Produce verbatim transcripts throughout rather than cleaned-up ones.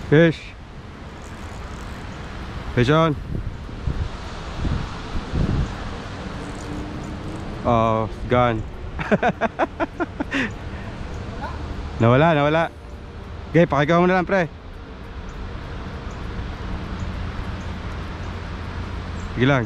Fish. Fish on. Oh, gone. Nawala, nawala. Okay, pakigaw mo na lang, pre. Sige lang.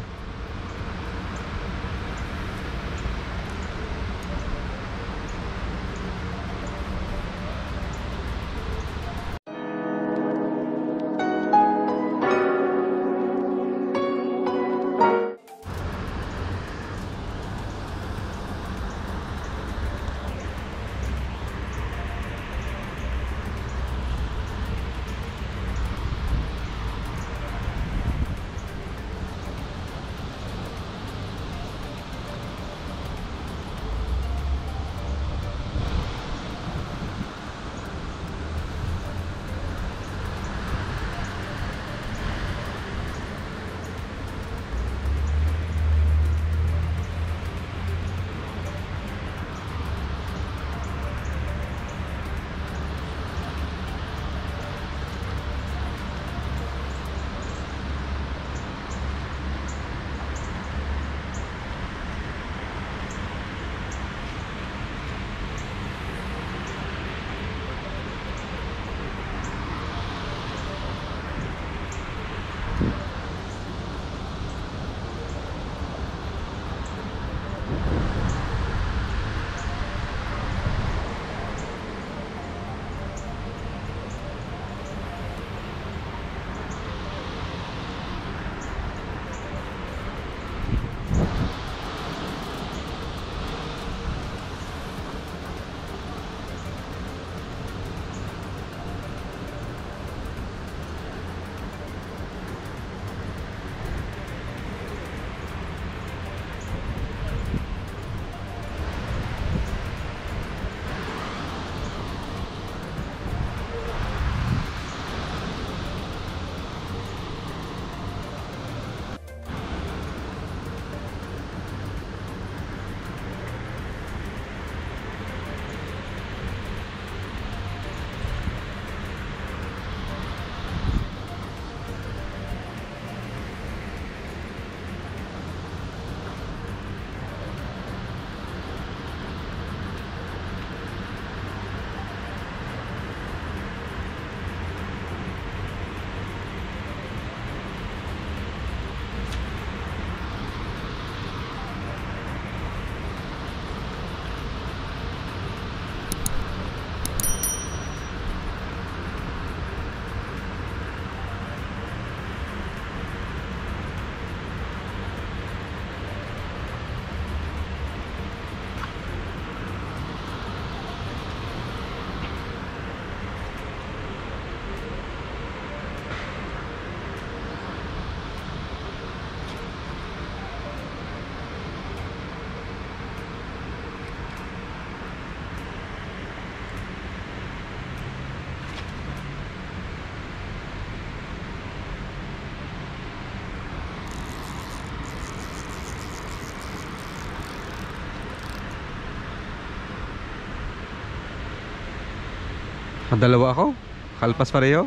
Dalawa ako, kalpas pareho.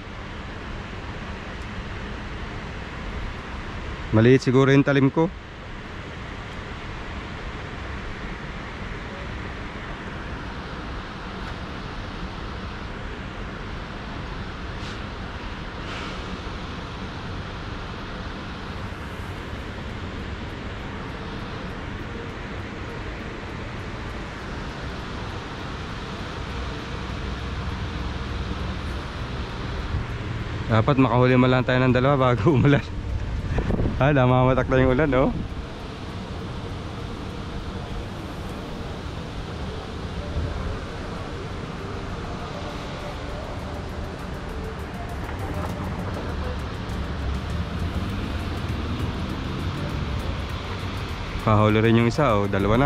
Maliit siguro yung talim ko. Dapat makahuli man lang tayo ng dalawa bago umulan. Ah, namamatak na yung ulan, no? Kahuli rin yung isa, oh, dalawa na.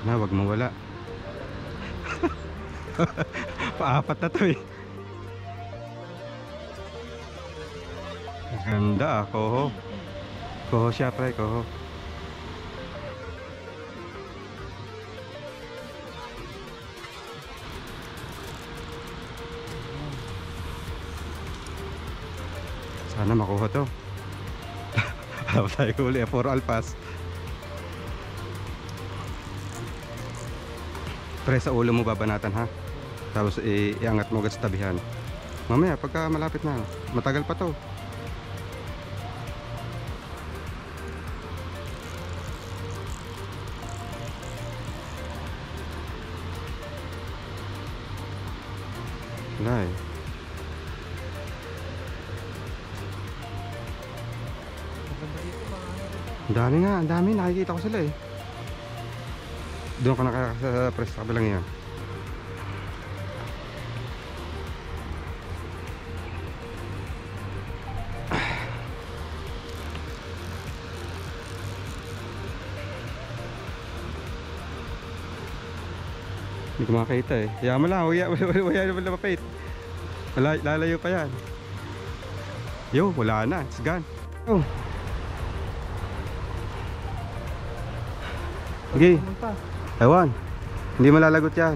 Na, wag mawala. Paapat na to eh. Ganda ah, koho. Koho siya pre, koho. Sana makuha to. Wala pa tayo huli, puro alpas. Pre, sa ulo mo babanatan ha. Tapos i iangat mo agad sa tabihan. Mamaya pagka malapit na, matagal pa to. Wala eh. Ang dami nga, ang dami, nakikita ko sila eh. Doon ka nakaka-press sa kabilang yan. Hindi ko makakita eh. Kaya mo lang, wala wala naman napapait. Lalayo pa yan. Yo, wala na, it's gone. Oh. Okay. Ewan. Hindi malalagot yan.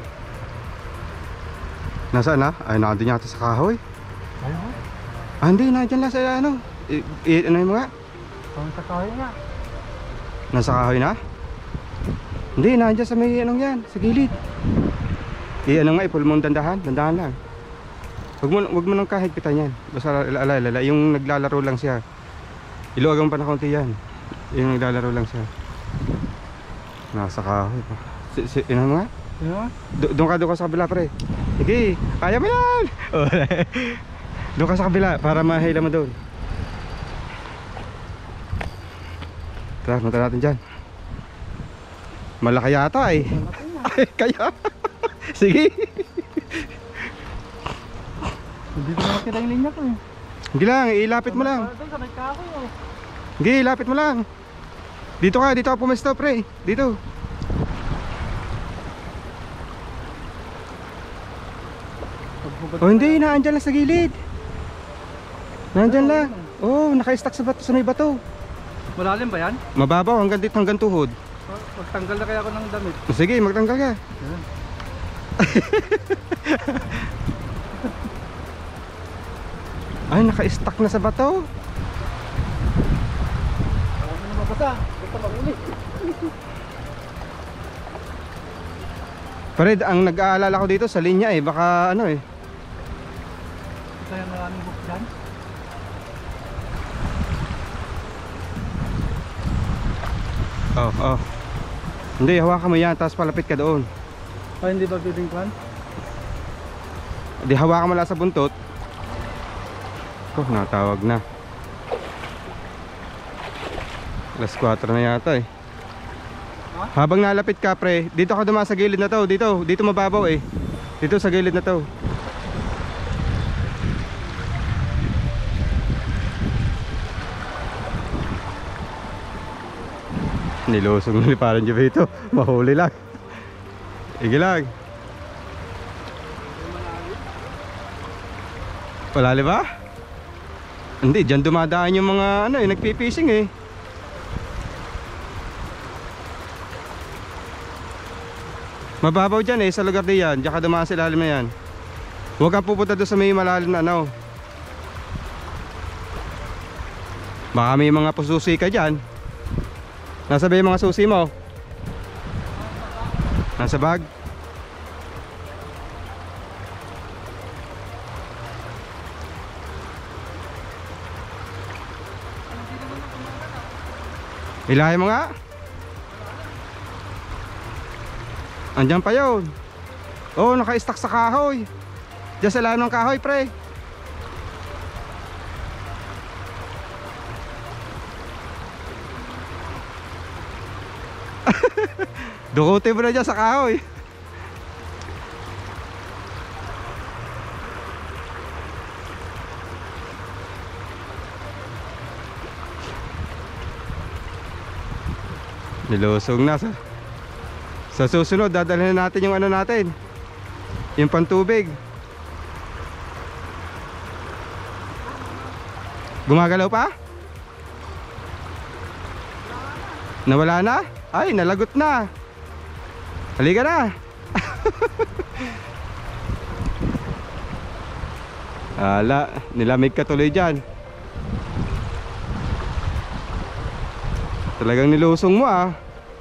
Nasaan na? Ay, nakandun yata sa kahoy. Ayun. Ah, hindi, nandiyan lang sa ano. I, i, ano yung mga? Sa kahoy nga. Nasa kahoy na? Hindi, nandiyan sa may anong yan, sa gilid. I, ano nga, ipul mo dandahan, dandahan lang. Wag mo, wag mo nang kahigpitan yan. Basta alala, alala, yung naglalaro lang siya. Iluwagan pa na konti yan. Yung naglalaro lang siya. Nasa kahoy pa. Si, si, ano nga? Yeah. Doon ka, doon ka sa kabila pre. Sige, kaya mo yan. Doon ka sa kabila para mahila mo doon. Tara, punta natin dyan. Malaki yata eh. Ay, kaya. Sige. Hindi ko makita yung linya ko eh. Hindi lang, ilapit mo lang. Doon sa may kahoy oh. Sige, ilapit mo lang. Dito ka, dito ka pumesto pre. Dito. Oh hindi, naandyan lang sa gilid. Naandyan lang. Oh, naka-stack sa bato, sa may bato. Malalim ba yan? Mababaw, hanggang dito, hanggang tuhod. Magtanggal na kaya ako ng damit. Sige, magtanggal ka. Yan. Ay, naka-stack na sa bato. Ako na mabasa. Basta mag-uli. Pared, ang nag-aalala ko dito sa linya eh, baka ano eh. Kaya maraming book dyan. Oh, oh. Hindi, hawakan mo yan, tapos palapit ka doon. Ay, hindi ba pwedeng kwan? Hindi, hawakan mo lang sa buntot. Oh, natawag na. alas kwatro na yata eh. Ha? Habang nalapit ka pre, dito ka dumaan sa gilid na to. Dito, dito mababaw eh. Dito sa gilid na to. Nilusong na ni parang Jovito. Mahuli lang. Ige lang. Palali ba? Hindi, dyan dumadaan yung mga ano eh, nagpipishing eh. Mababaw dyan eh, sa lugar din yan. Diyan ka dumaan sa ilalim na yan. Huwag kang pupunta doon sa may malalim na ano. Baka may mga pususi ka dyan. Nasa ba yung mga susi mo? Nasa bag? Ilahin mo nga. Andiyan pa yun. Oh, naka-stack sa kahoy. Diyan sa lalim ng kahoy pre. Dukutin mo na dyan sa kahoy. Nilusong na sa Sa susunod, dadalhin natin yung ano natin, yung pantubig. Gumagalaw pa? Nawala na? Ay, nalagot na. Halika na. Ala, nilamig ka tuloy dyan. Talagang nilusong mo ah.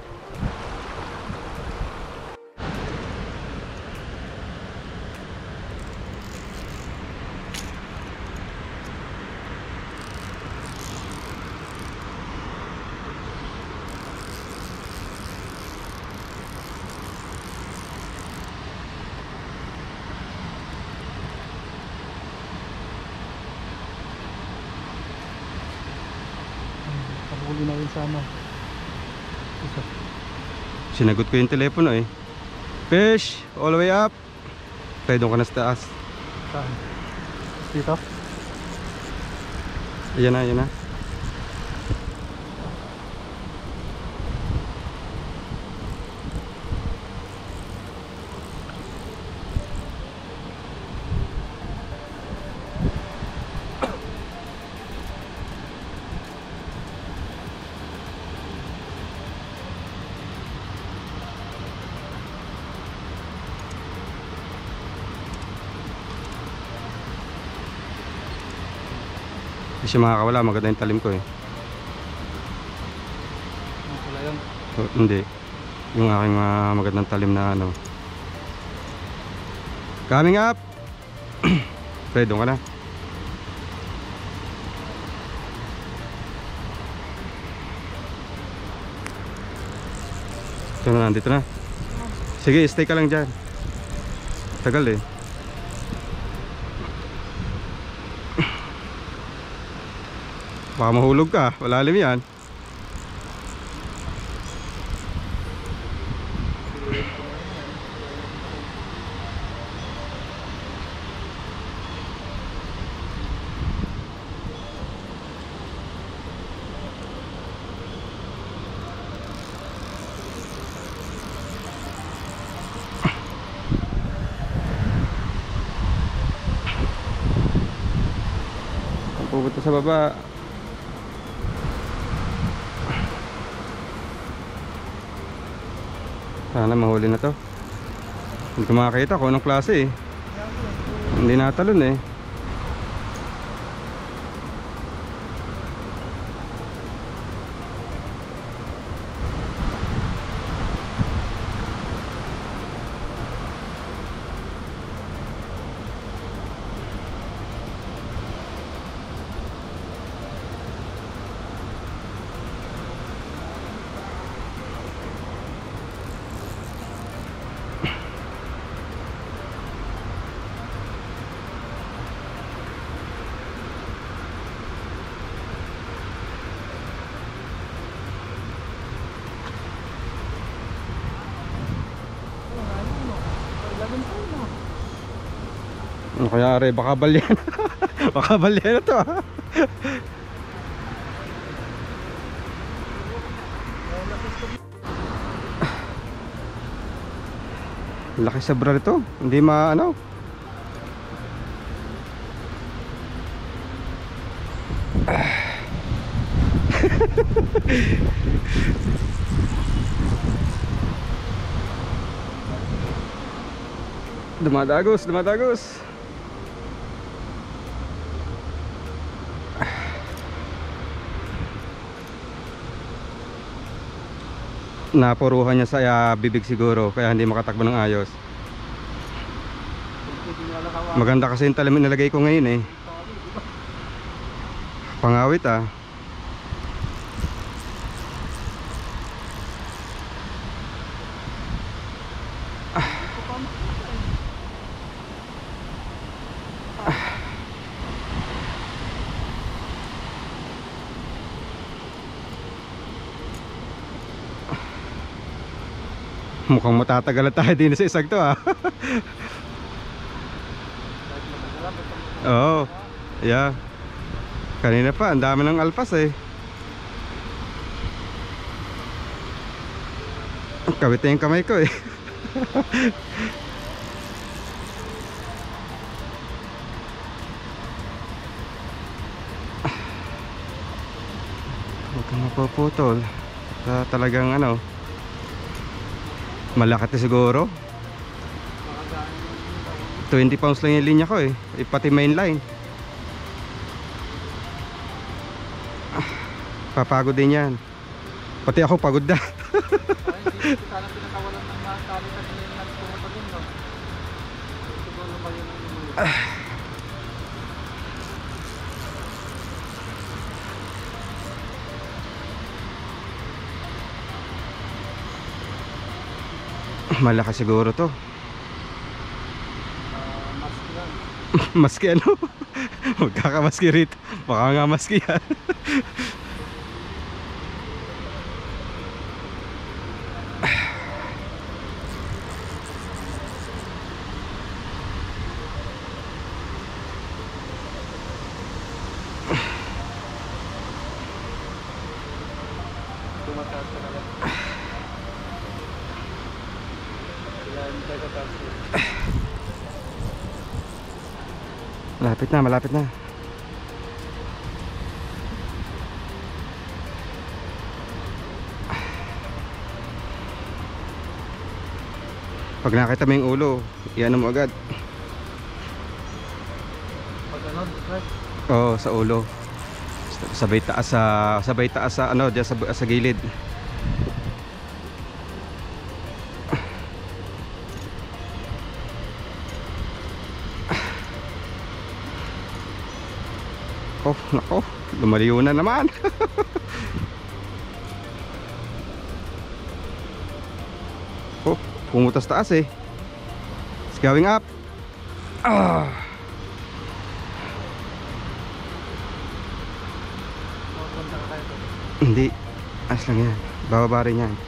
Huli na rin sana. Isa. Sinagot ko yung telepono eh. Fish, all the way up. Tayo doon ka na sa taas. Saan? Dito? Ayan na, ayan na. Hindi siya makakawala, maganda yung talim ko eh. Ano pala yun? Oh, hindi. Yung aking uh, magandang talim na ano. Coming up! Pre, doon ka na. Ito na, nandito na. Sige, stay ka lang dyan. Tagal eh. Baka mahulog ka, malalim yan. Pupunta sa baba. Sana mahuli na to. Hindi ko makakita kung anong klase eh. Hindi natalon eh. Ano kaya are, baka balyan. Baka balyan na to ah. Laki sabra nito. Hindi maano. Dumadagos, dumadagos. Napuruhan niya sa uh, bibig siguro, kaya hindi makatakbo ng ayos. Maganda kasi yung talim nilagay ko ngayon eh. Pangawit ah. Mukhang matatagal tayo din sa isag to ah. Oo. Yeah. Kanina pa, ang dami ng alpas eh. Kawit na yung kamay ko eh. Huwag kang mapuputol. Sa talagang ano, malaki to siguro. twenty pounds lang yung linya ko eh. Eh, pati main line. Ah, papagod din yan. Pati ako pagod na. Ay, hindi kita na pinakawalan ng mga tali kanina yung nagpumunta din, no? Siguro ba yun yung lumulog? Malaki siguro to. Ah, mask lang. Maski ano? Magkakamaski rito. Baka nga maski yan. Tumataas ka na lang. Yan, tayo taas. Malapit na, malapit na. Pag nakita mo yung ulo, iyan mo agad. Pag ano, right? Oo, sa ulo. Sabay taas sa sabay taas sa ano, diyan sa, sa gilid. Oh, nako, lumaliw na naman. Oh, pumutas taas eh. It's going up. Ah. Pupunta ka kayo. Hindi, as lang yan. Bababa rin yan.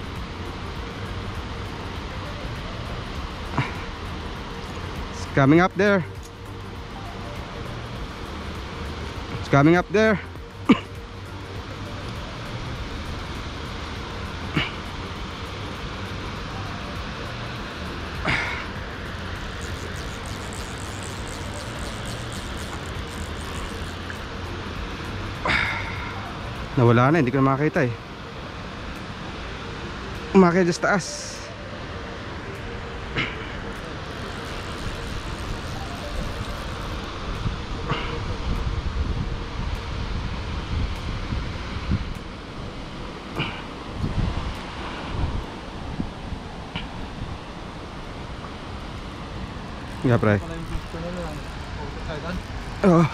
It's coming up there. It's coming up there. Nawala na, hindi ko na makakita eh. Umakit sa taas. Nga pre. Pala yung gusto na lang. Pupunta tayo doon. Oh.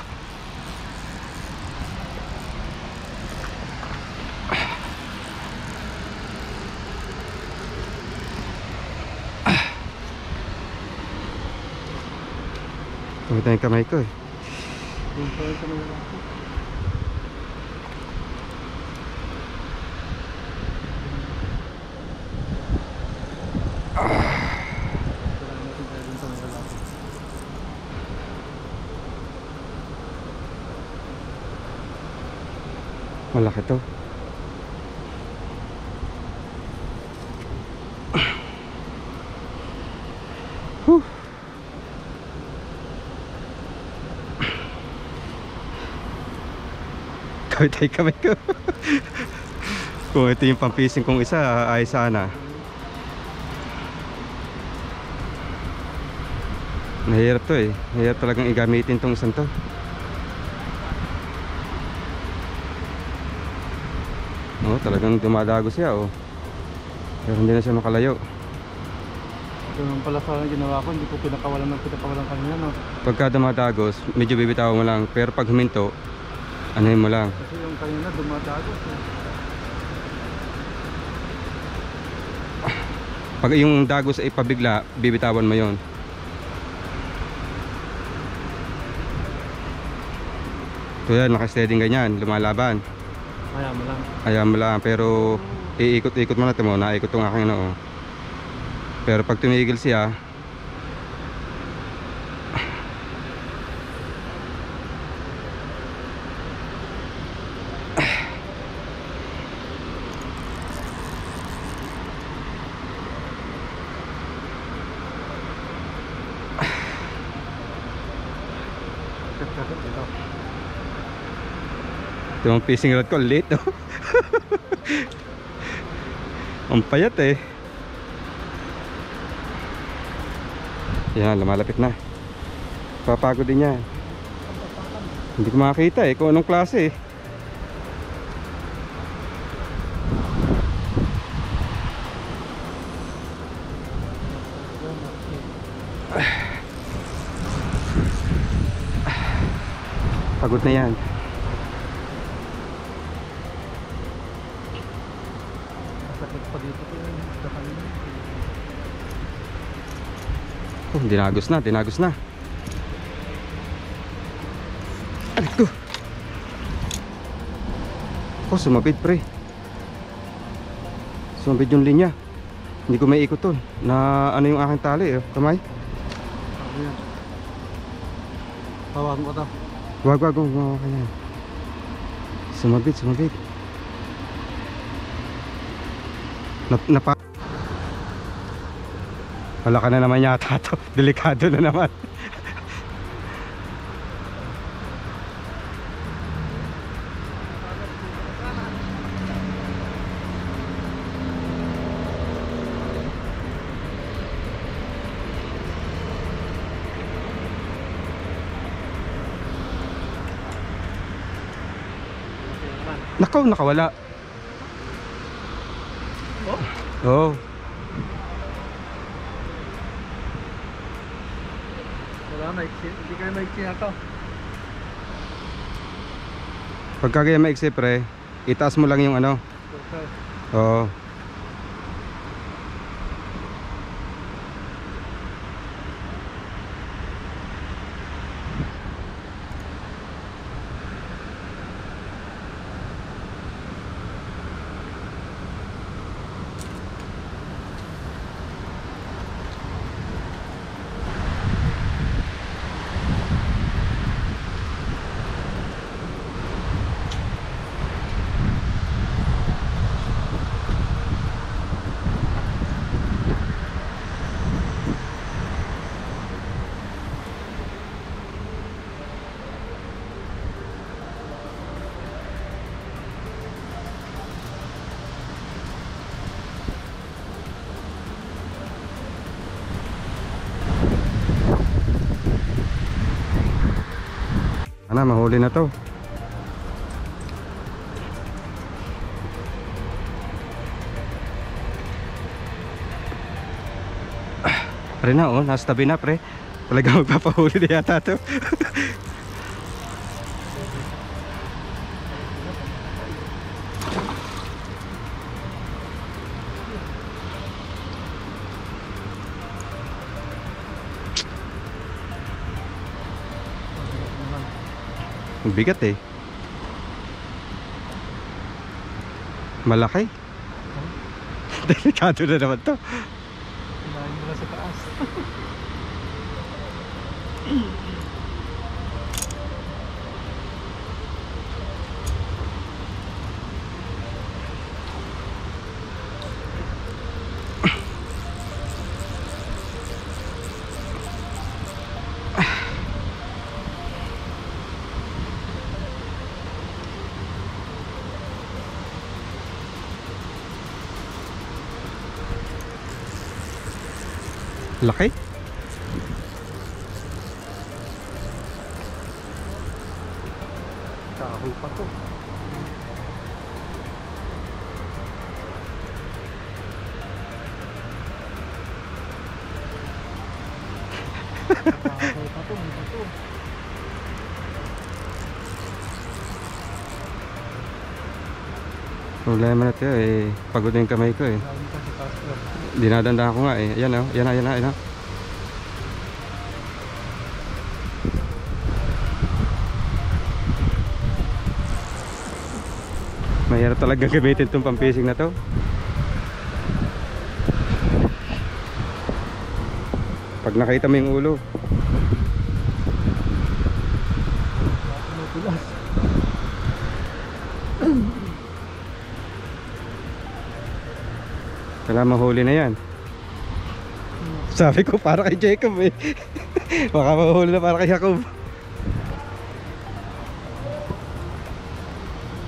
Tumit na yung kamay ko eh. Doon tayo sa mga lang. Kailangan natin tayo doon sa mga lang. Malaki to. Whew. Kawit ay kamay ko. Kung ito yung pampising kong isa, ay sana. Nahirap to eh. Nahirap talagang igamitin tong isang to. Oh, talagang dumadago siya oh. Pero hindi na siya makalayo. Ito naman pala sa ginawa ko, hindi ko pinakawalan ng pinakawalan kanina, no? Pagka dumadagos, medyo bibitaw mo lang. Pero pag huminto, anuhin mo lang. Kasi yung kanina dumadagos. Eh. Pag yung dagos ay pabigla, bibitawan mo yon. So yan, nakasteading ganyan, lumalaban. Kaya mo lang. Ayan mo lang, pero iikot-ikot mo natin mo, naikot tong aking noo. Pero pag tumigil siya, Ito yung fishing rod ko, late oh. Ang payat eh. Yan, lumalapit na. Papagod din yan. Hindi ko makakita eh kung anong klase eh. Pagod na yan. Sakit pa dito po yung isda kanina. Oh, dinagos na, dinagos na. Alit ko. Oh, sumabit pre. Sumabit yung linya. Hindi ko may ikot to. Na ano yung aking tali eh. Kamay. Ano yan? Tawagan ko to. Wag, wag, wag, wag, wag. Sumabit, sumabit. Nap, napa. Wala ka na naman yata to. Delikado na naman. Nakaw, nakawala. Oh? Oo. Oh. Wala, maiksi. Hindi kayo maiksi na to. Pagka kaya maiksi pre, itaas mo lang yung ano. Okay. Oo. Ano, mahuli na to. Ah, pre na oh, nasa tabi na pre. Talaga magpapahuli na yata to. Ang bigat eh. Malaki. Delikado na naman to. Hinahin mo na sa taas. Laki. Kahoy pa to. Kahoy pa to, hindi pa to. Problema na tayo eh. Pagod na yung kamay ko eh. Hinahin pa sa taas lang. Dinadanda ko nga eh. Ayan oh. Ayan na, ayan na, ayan na. Mahirap talaga gamitin itong pampising na to. Pag nakita mo yung ulo. Tumutulas. Kailangan mahuli na yan. Sabi ko para kay Jacob eh. Baka mahuli na para kay Jacob.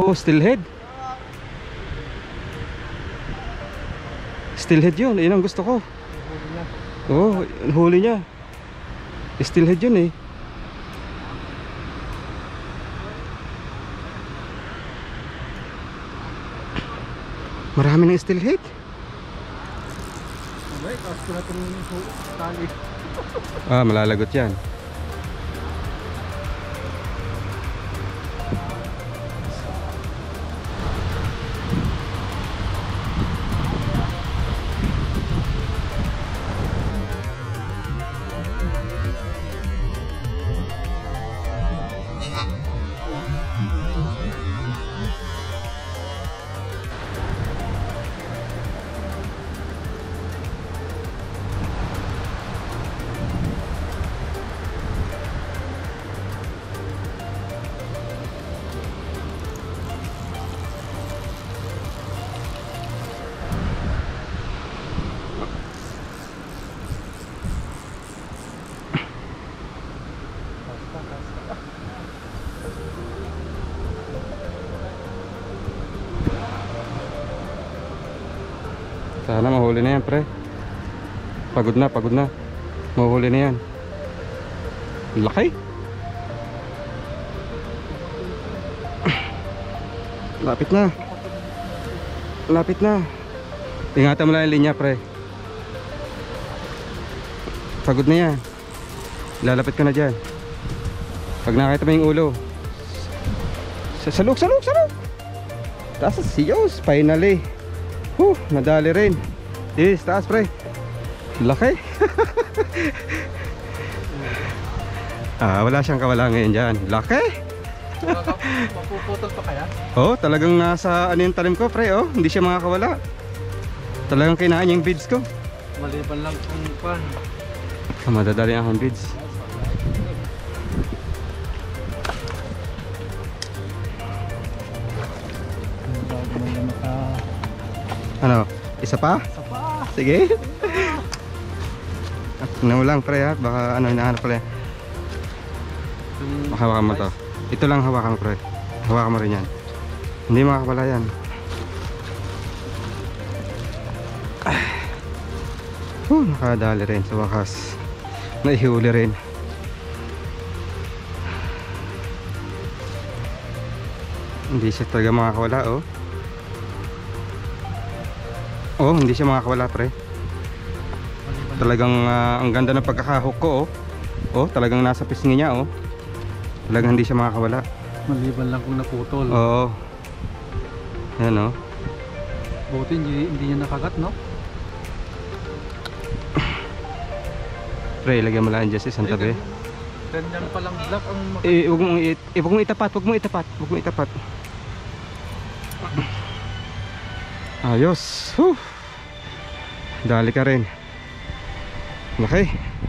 Oh, steelhead. Steelhead yun, yun ang gusto ko. Huli niya. Oo, oh, huli niya. Steelhead yun eh. Marami ng steelhead. Okay, tapos ko na itong tali. Ah, malalagot yan. Sana mahuli na yan, pre. Pagod na, pagod na. Mahuli na yan. Laki. Lapit na. Lapit na. Ingatan mo lang yung linya, pre. Pagod na yan. Lalapit ka na dyan. Pag nakita mo yung ulo, saluk, saluk, saluk. Taas, siyos, finally. Huh, nadali rin. Yes, taas, pre. Laki. Ah, wala siyang kawala ngayon dyan. Laki. Mapuputol pa kaya? Oh, talagang nasa ano yung talim ko, pre. Oh, hindi siya makakawala. Talagang kinain niya yung beads ko. Maliban lang kung pan. Ah, madadali ang akong beads. Ano? Isa pa? Isa pa. Sige. Tingnan mo lang, pre, ha? Baka ano, hinahanap pala. Yung Hawakan mo to. Ito lang hawakan mo, pre. Hawakan mo rin yan. Hindi makakawala yan. Huh, nakadali rin sa wakas. Naihuli rin. Hindi siya talaga makakawala, oh. Oh, hindi siya makakawala, pre. Talagang uh, ang ganda ng pagkakahok ko, oh. Oh, talagang nasa pisngi niya, oh. Talagang hindi siya makakawala. maliban lang kung naputol. Oo. Yan, oh. Buti hindi, hindi niya nakagat, no? Pre, ilagyan mo lang dyan sa isang tabi. Ganyan palang black ang mak- Eh, huwag mong, i- eh, huwag mong itapat, huwag mong itapat, huwag mong itapat. Ayos. Huh. Dali ka rin. Okay.